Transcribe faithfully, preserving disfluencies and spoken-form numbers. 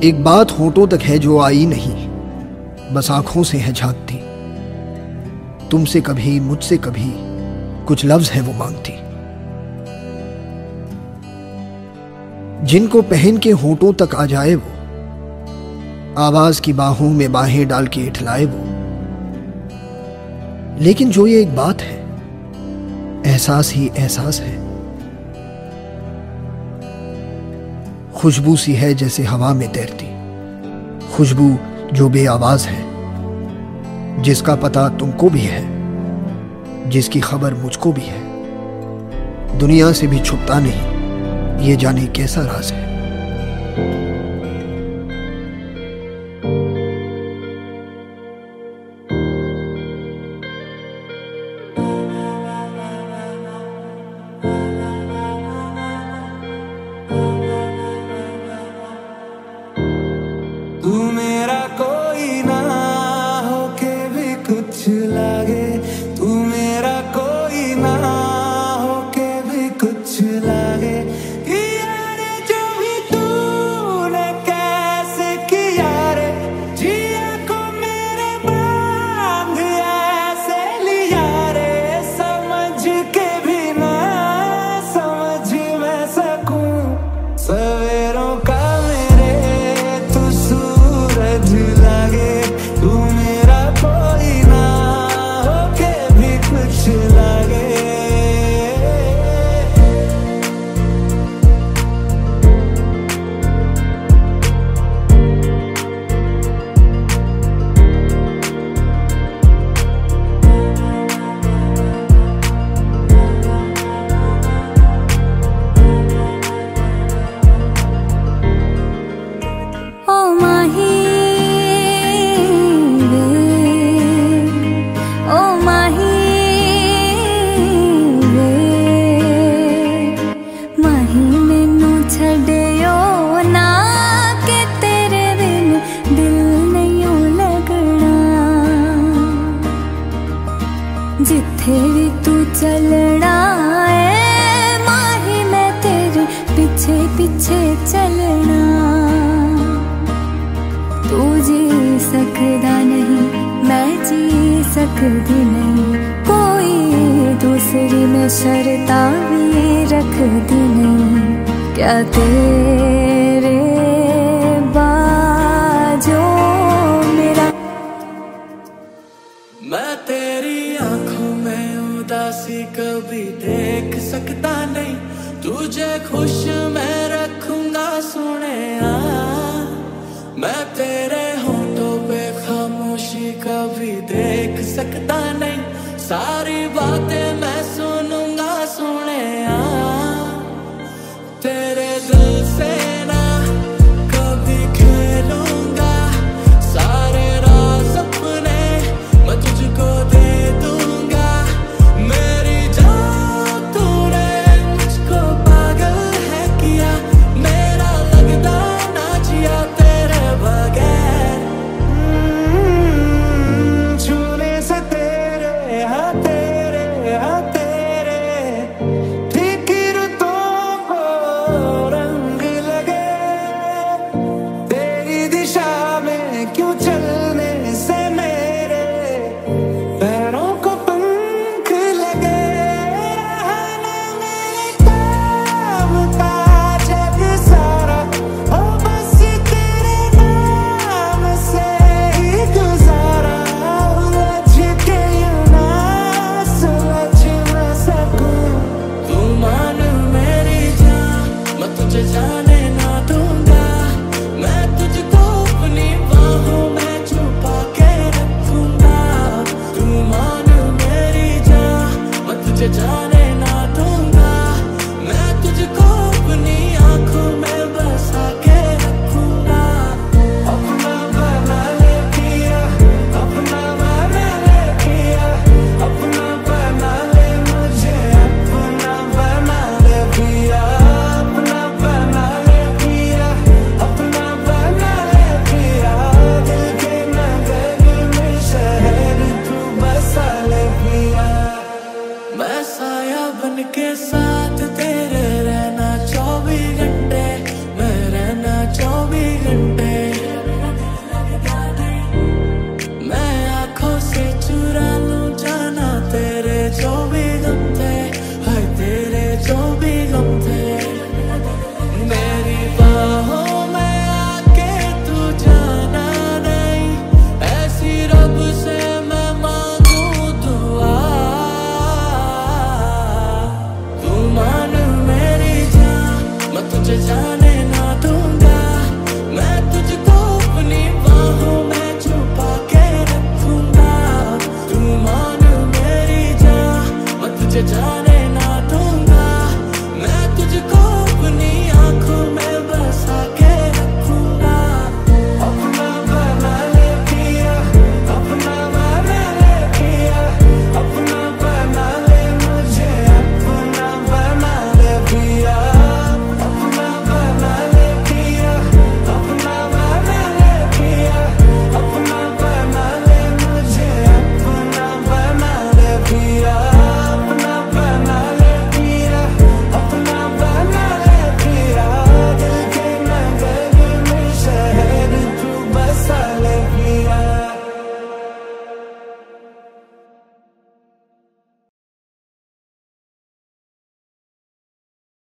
एक बात होठों तक है जो आई नहीं, बस आंखों से है झांकती। तुमसे कभी मुझसे कभी कुछ लफ्ज है वो मांगती। जिनको पहन के होठों तक आ जाए वो, आवाज की बाहों में बाहें डाल के इठलाए वो। लेकिन जो ये एक बात है, एहसास ही एहसास है। खुशबू सी है जैसे हवा में तैरती, खुशबू जो बेआवाज है, जिसका पता तुमको भी है, जिसकी खबर मुझको भी है। दुनिया से भी छुपता नहीं, ये जाने कैसा राज है। तू मेरा कोई ना होके भी कुछ लागे, तू मेरा कोई ना होके भी कुछ लागे। यार जो भी तूने कैसे किया रे, जिया को मेरे बांध ऐसे लिया रे। समझ के भी ना समझ मैं सकूं सवेरों का लागे। तू मेरा कोई ना होके भी कुछ लागे। ओ माही जिथे भी तू चलना है माही, मैं तेरे पीछे पीछे चलना। तू जी सकदा नहीं, मैं जी सकदी नहीं, कोई दूसरी में शर्ता भी रखदी नहीं। क्या तेरे बाजो मेरा, मैं तेरी आंखों में उदासी कभी देख सकता नहीं। तुझे खुश मैं रखूंगा सुने आ, मैं तेरे होठों पे खामोशी कभी देख सकता नहीं। सारी बातें मैं सुनूंगा सुने आ, तेरे दिल से ना कभी खेलूंगा। सारे राज अपने मैं तुझको दे दूंगा। मेरी जान तूने मुझको पागल है किया, मेरा लगता ना जिया तेरे बगैर। छूने से तेरे हाँ तेरे हाँ तेरे फीकी रुतों को रंग लगे। तेरी दिशा में क्यों चलने से मेरे पैरों को पंख लगे। रहना मेरे काम का जग सारा, ओ बस तेरे नाम से ही गुजारा। उलझ के यूं ना सुलझ ना सकूं, तू मान मेरी जान, मैं तुझे जाने ना दूंगा। मैं तुझको अपनी बाहों में छुपा के रखूंगा। तू मान मेरी जान, मैं तुझे जाने ना दूंगा। मैं तुझको अपनी आंखों में बसा के रखूंगा। अपना बना ले पिया, अपना बना ले पिया, अपना बना ले मुझे, अपना बना ले पिया, अपना बना जाना